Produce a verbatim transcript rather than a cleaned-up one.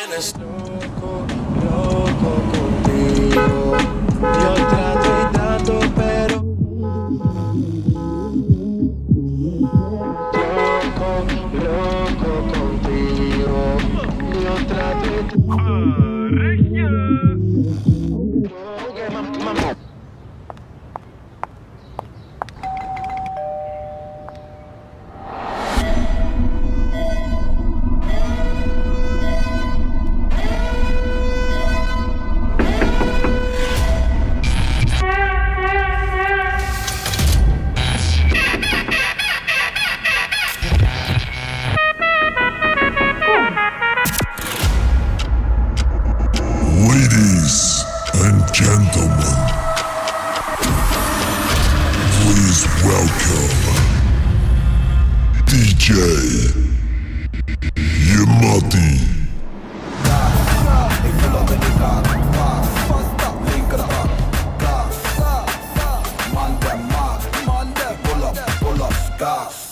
tienes loco, loco contigo. Yo trato y trato, pero loco, loco contigo. Yo trato y trato. Okay, mam mamá. Ladies and gentlemen, please welcome D J Yamati. Man them mad, man them pull up, pull up, gas.